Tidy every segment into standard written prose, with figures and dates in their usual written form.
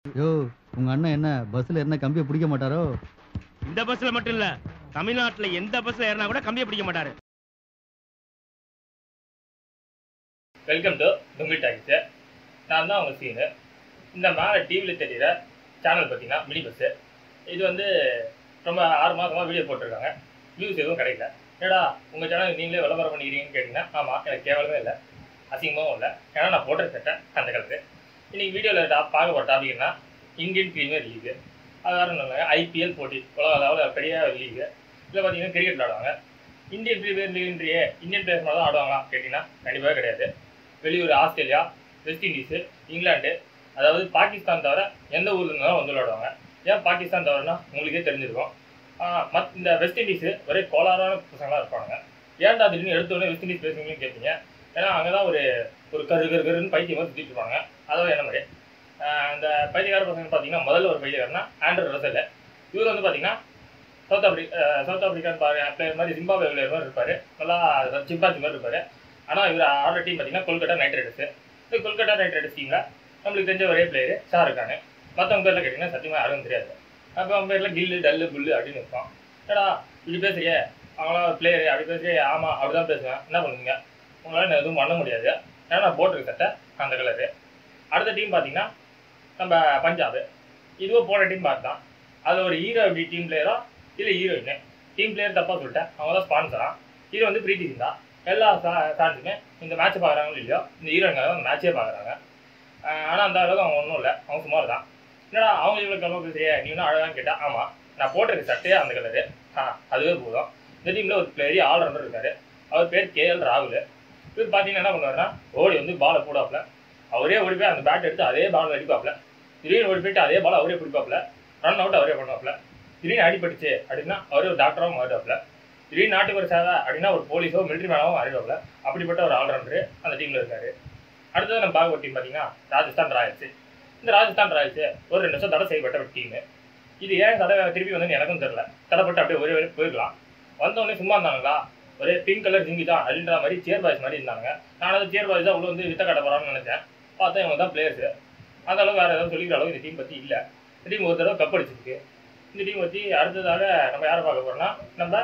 யோ உங்க அண்ணன் என்ன பஸ்ல என்ன கம்பியை பிடிக்க மாட்டாரோ? இந்த பஸ்ல மட்டும் இல்ல, தமிழ்நாட்டுல எந்த பஸ்ல ஏறினா கூட கம்பியை பிடிக்க மாட்டாரு. Welcome to Dunki talks. நான் தான் உங்கள் சீனு. இந்த மேலே டிவியில் தெரிகிற சேனல் பார்த்தீங்கன்னா மினி பஸ்ஸு. இது வந்து ரொம்ப 6 மாதமாக வீடியோ போட்டிருக்காங்க. வியூஸ் எதுவும் கிடைக்கல. ஏடா உங்கள் சேனல் நீங்களே விளம்பரம் பண்ணிக்கிறீங்கன்னு கேட்டிங்கன்னா, ஆமாம், எனக்கு கேவலமே இல்லை, அசிங்கமாகவும் இல்லை. ஏன்னா நான் போட்டிருக்கேன் அந்த காலத்து. இன்றைக்கி வீடியோவில் பார்க்க போகிற டாபிக்னா இந்தியன் பிரீமியர் லீகு. அது வேறு சொன்னாங்க ஐபிஎல் போட்டி, உலக அளவில் பெரிய லீகு. இதில் பார்த்தீங்கன்னா கிரிக்கெட் விளாடுவாங்க. இந்தியன் பிரீமியர் லீக்ன்றியே இந்தியன் பிளேயர்ஸ் தான் ஆடுவாங்களா கேட்டிங்கன்னா கண்டிப்பாக கிடையாது. வெளியூர் ஆஸ்திரேலியா, வெஸ்ட் இண்டீஸு, இங்கிலாந்து, அதாவது பாகிஸ்தான் தவிர எந்த ஊரில் இருந்தாலும் வந்து விளையாடுவாங்க. ஏன் பாகிஸ்தான் தவிரனா உங்களுக்கே தெரிஞ்சிருக்கும். இந்த வெஸ்ட் இண்டீஸு ஒரே கோளாறான பசங்களாக இருப்பாங்க. ஏன்டா திடீர்னு எடுத்தோடனே வெஸ்ட் இண்டீஸ் பேசுவீங்கன்னு கேட்பீங்க. ஏன்னா அங்கே தான் ஒரு கருன்னு பைத்தியம் மாதிரி சுற்றிட்டு இருப்பாங்க. அதாவது என்ன மாதிரி அந்த பைத்தியக்கார பசங்க பார்த்தீங்கன்னா முதல்ல ஒரு பைத்தியக்காரனா ஆண்ட்ரூ ரசல். இவர் வந்து பார்த்தீங்கன்னா சவுத் ஆப்பிரிக்கான் பிளேயர் மாதிரி, ஜிம்பாப்வே பிளேயர் மாதிரி இருப்பார். நல்லா சிம்பாச்சி மாதிரி இருப்பார். ஆனால் இவர் ஆடுற டீம் பார்த்தீங்கன்னா கொல்கட்டா நைட் ரைடர்ஸு. இந்த கொல்கட்டா நைட் ரைடர்ஸ் டீமில் நம்மளுக்கு தெரிஞ்ச ஒரே பிளேயர் ஷாருக்கானு. மற்றவங்க பேரில் கேட்டிங்கன்னா சத்தியமாக யாரும் தெரியாது. அப்போ அவங்க பேரில் கில்லு, டல்லு, புல்லு அப்படின்னு இருப்பான். ஏடா இப்படி பேசுறியே, அவங்களாம் ஒரு பிளேயரு அப்படி பேசுறியே? ஆமாம், அப்படி தான் பேசுவேன். என்ன பண்ணுவீங்க? உங்களால் எதுவும் பண்ண முடியாது. ஏன்னா நான் போட்டிருக்க சட்டை அந்த கலரு. அடுத்த டீம் பார்த்தீங்கன்னா நம்ம பஞ்சாபு. இதுவும் போன டீம் பார்த்தான். அதில் ஒரு ஹீரோ எப்படி டீம் பிளேயரோ இல்லை ஹீரோயின். டீம் பிளேயர் தப்பாக சொல்லிட்டேன், அவங்க தான் ஸ்பான்சராக. ஹீரோ வந்து பிரீத்தி சிந்தா. எல்லா ஃபேன்ஸுமே இந்த மேட்ச்சை பார்க்குறாங்களோ இல்லையோ, இந்த ஹீரோயின்காக தான் அந்த மேட்சே பார்க்குறாங்க. ஆனால் அந்த அளவுக்கு அவங்க ஒன்றும் இல்லை, அவங்க சுமார் தான். என்னடா அவங்க இவ்வளோ கிளம்ப பேசுறியா, நீ ஒன்றும் அழகான்னு கேட்டால், ஆமாம், நான் போட்டிருக்க சட்டையே அந்த கலரு. அதுவே போதும். இந்த டீமில் ஒரு பெரிய ஆல்ரவுண்டர் இருக்காரு. அவர் பேர் கேஎல் ராகுல். இவர் பார்த்தீங்கன்னா என்ன பண்ணுவாருன்னா, ஓடி வந்து பாலை போடாப்புல, அவரே ஓடி போய் அந்த பேட் எடுத்து அதே பால் அடிப்பாப்புல. திடீர்னு ஓடி போயிட்டு அதே பால் அவரே பிடிப்பாப்புல. ரன் அவுட் அவரே பண்ணுவாப்புல. திடீர்னு அடிபட்டுச்சு அப்படின்னா அவரே ஒரு டாக்டராகவும் மாறுவாப்புல. திடீர்னு நாட்டுக்கு ஒரு சேவை அப்படின்னா ஒரு போலீஸோ மிலிட்ரி மேனாவும் அறிவாப்புல. அப்படிப்பட்ட ஒரு ஆல்ரவுண்டரு அந்த டீமில் இருக்காரு. அடுத்தது நம்ம பார்க்க டீம் பார்த்தீங்கன்னா ராஜஸ்தான் ராயல்ஸு. இந்த ராஜஸ்தான் ராயல்ஸு ஒரு 2 வருஷம் தடை செய்யப்பட்ட ஒரு டீமு. இது ஏன் தடை திருப்பி வந்து எனக்கும் தெரியல. தடைப்பட்டு அப்படியே ஒரே வரை போயிருக்கலாம். வந்தவொடனே சும்மா இருந்தாங்களா, ஒரே பிங்க் கலர் ஜிங்கி தான் அப்படின்ற மாதிரி சேர் பாய்ஸ் மாதிரி இருந்தாங்க. நான் வந்து சேர் பாய்ஸ் தான் உள்ள வந்து வித்த கட்ட போகிறான்னு நினைச்சேன். பார்த்தா இவங்க தான் பிளேயர்ஸு. அந்த அளவுக்கு வேறு ஏதாவது சொல்லிக்கிற அளவுக்கு இந்த டீம் பற்றி இல்லை. இந்த டீம் ஒரு தடவை கப் அடிச்சிருக்கு. இந்த டீம் பற்றி அடுத்ததாக நம்ம யாரை பார்க்க போகிறோம்னா, நம்ம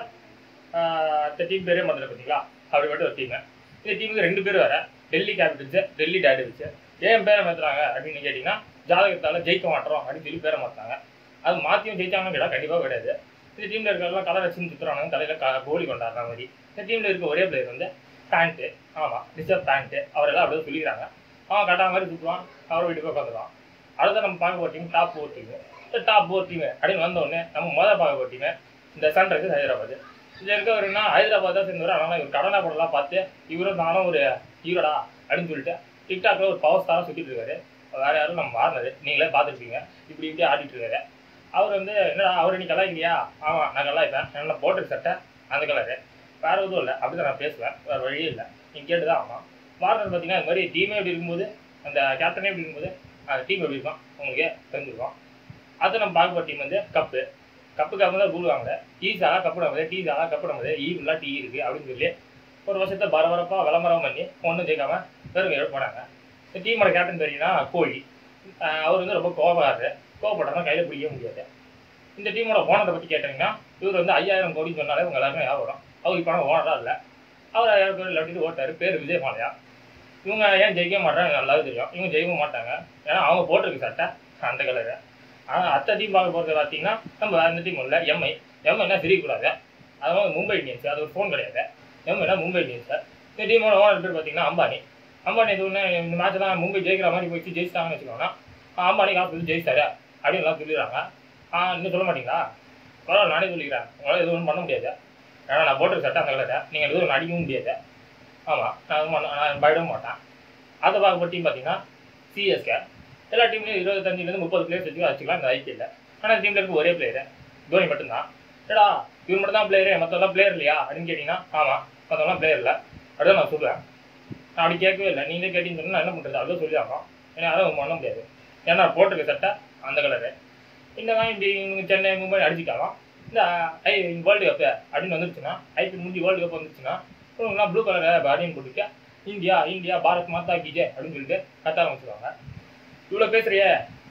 இந்த டீம் பேரே முதல்ல பார்த்தீங்களா, அப்படிப்பட்ட ஒரு டீமு. இந்த டீமுக்கு 2 பேர் வேறு, டெல்லி கேபிட்டல்ஸு, டெல்லி டேர்டெவில்ஸு. ஏன் பேரை மாற்றுறாங்க அப்படின்னு கேட்டிங்கன்னா, ஜாதகத்தால் ஜெயிக்க மாட்டோம் அப்படின்னு சொல்லி பேரை மாற்றுறாங்க. அது மாற்றியும் ஜெயிச்சாங்கன்னு கேட்டால் கண்டிப்பாக கிடையாது. இந்த டீமில் இருக்கிறவங்க கலர் வச்சுன்னு சுற்றுறாங்க, தலையில் கோலி கொண்டாடுற மாதிரி. இந்த டீமில் இருக்க ஒரே பிளேயர் வந்து பேண்ட்டு. ஆமாம், ரிசர்வ் பேண்ட்டு. அவரெல்லாம் அப்படியே சொல்லிக்கிறாங்க. அவன் கட்டாத மாதிரி சுற்றுவான், அவரை வீட்டுக்கு உட்காந்துருவான். அடுத்த நம்ம பார்க்க போகிற டீம் டாப் 4 டீமு. இந்த டாப் 4 டீமு அப்படின்னு வந்தோடனே நம்ம முதல் பார்க்க போகிற டீமு இந்த சன்ரைசர்ஸ் ஹைதராபாத். இதில் இருக்கவருன்னா ஹைதராபாத் தான் சேர்ந்தவர். ஆனால் இவர் கடனா படம்லாம் பார்த்து இவரும் நானும் ஒரு ஹீரோடா அப்படின்னு சொல்லிட்டு டிக்டாக்ல ஒரு பவர் ஸ்டாராக சுற்றிட்டு இருக்காரு. வேறு யாரும் நம்ம மாறினது நீங்களே பார்த்துருப்பீங்க. இப்படி ஆடிட்டு இருக்காரு. அவர் வந்து என்னடா அவர் நீ கலாய்க்கிறியா? ஆமாம், நான் கலாய்ப்பேன். என்ன போட்டிருக்க சட்டை அந்த கலரு, வேறு எதுவும் இல்லை, அப்படி தான் நான் பேசுவேன், வேறு வழியே இல்லை, நீங்கள் கேட்டு தான் ஆமாம். வார்னர் பார்த்தீங்கன்னா இது மாதிரி டீமே எப்படி இருக்கும்போது, அந்த கேப்டனே எப்படி இருக்கும்போது அந்த டீம் எப்படி இருக்கும் உங்களுக்கே தெரிஞ்சுருக்கோம். அதை நம்ம பார்க்க போகிற டீம் வந்து கப்புக்காக தான் ரூல் வாங்க. டீ சாலா கப்பு நமது, டீ சாலா கப்பு நமது, ஈவெல்லாம் டீ இருக்குது அப்படின்னு சொல்லி ஒரு வருஷத்தை பரபரப்பாக விளம்பரம் பண்ணி ஒன்றும் ஜெயிக்காம வெறும் போனாங்க. இந்த டீமோட கேப்டன் பார்த்தீங்கன்னா கோலி. அவர் வந்து ரொம்ப கோவப்பட்டாருன்னா கையில் பிடிக்க முடியாது. இந்த டீமோட ஓனரை பற்றி கேட்டிங்கன்னா, இவர் வந்து 5000 கோடின்னு சொன்னாலே உங்கள் எல்லாருமே ஞாபகம் வரும். அவர் இப்போ ஓனராக இல்லை, அவர் 5000 கோடி லட்டிட்டு ஓட்டார். பேர் விஜய் மாலையா. இவங்க ஏன் ஜெயிக்க மாட்டாங்க நல்லாவே தெரியும். இவங்க ஜெயிக்க மாட்டாங்க, ஏன்னா அவங்க போட்டிருக்கு சட்டை அந்த கலரு. ஆனால் அடுத்த டீம் பார்க்க போகிறது பார்த்தீங்கன்னா நம்ம அந்த டீம் இல்லை, எம்ஐனா தெரியக்கூடாது. அது மும்பை இந்தியன்ஸ். அது ஒரு ஃபோன் கிடையாது. எம்ஐனா மும்பை இந்தியன்ஸ். இந்த டீமோட ஓனர் பேர் பார்த்தீங்கன்னா அம்பானி. இது ஒன்று இந்த மேட்ச் தான் மும்பை ஜெயிக்கிற மாதிரி போயிடுச்சு, ஜெயிச்சிட்டாங்கன்னு வச்சுக்கோங்கன்னா, அம்பானி காசு வந்து ஜெயிச்சாரு அப்படின்னு எல்லாம் சொல்லிடுறாங்க. இன்னும் சொல்ல மாட்டீங்களா? பரவாயில்ல, நானே சொல்லிக்கிறேன். உங்களால் எதுவும் பண்ண முடியாது. ஏன்னா நான் போட்டிருக்க சட்டை அந்த கலரை நீங்கள் எதுவும் அடிக்கவும் முடியாது. ஆமாம், நான் பயடவும் மாட்டேன். அதை பார்க்க டீம் பார்த்தீங்கன்னா சிஎஸ்கே. எல்லா டீம்லேயும் 25 30 பிளேயர்ஸ் வச்சுக்கலாம் இந்த ஐபிஎல்ல. ஆனால் இந்த டீமில் இருக்க ஒரே பிளேயரு தோனி மட்டும்தான். ஏடா இவர் மட்டும் தான் பிளேயரு, மற்றெல்லாம் பிளேயர் இல்லையா அப்படின்னு கேட்டிங்கன்னா, ஆமாம், மற்றவங்களாம் பிளேயர் இல்லை அப்படிதான் நான் சொல்லுவேன். நான் அப்படி கேட்கவே இல்லை. நீங்களே கேட்டீங்கன்னு சொன்னால் என்ன பண்ணுறது, அதுவும் சொல்லி ஆகும். ஏன்னா அதை பண்ண முடியாது. ஏன்னா போட்டிருக்க சட்டை அந்த கலரு. இந்த மாதிரி இப்படி சென்னை மும்பை அடிச்சுட்டாலும் இந்த வேர்ல்டு கப்பு அப்படின்னு வந்துருச்சுன்னா, ஐபிஎல் முடிஞ்சு வேர்ல்டு கப் வந்துருச்சுன்னா இவங்கெல்லாம் ப்ளூ கலர் அப்படின்னு போட்டுட்டு இந்தியா பாரத் மாதா கி ஜெய் அப்படின்னு சொல்லிட்டு கத்த ஆரம்பிச்சுருவாங்க. இவ்வளோ பேசுறியே,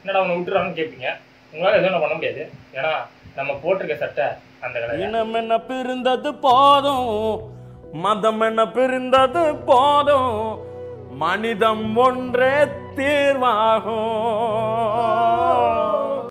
என்னடா அவனை விட்டுறாங்கன்னு கேட்பீங்க. உங்களால் எதுவும் பண்ண முடியாது. ஏன்னா நம்ம போட்டிருக்க சட்டை அந்த கலர். இனம் என்ன பிரிந்தது போதும், மதம் என்ன பிரிந்தது போதும், மனிதம் ஒன்றே தீர்வாகும்.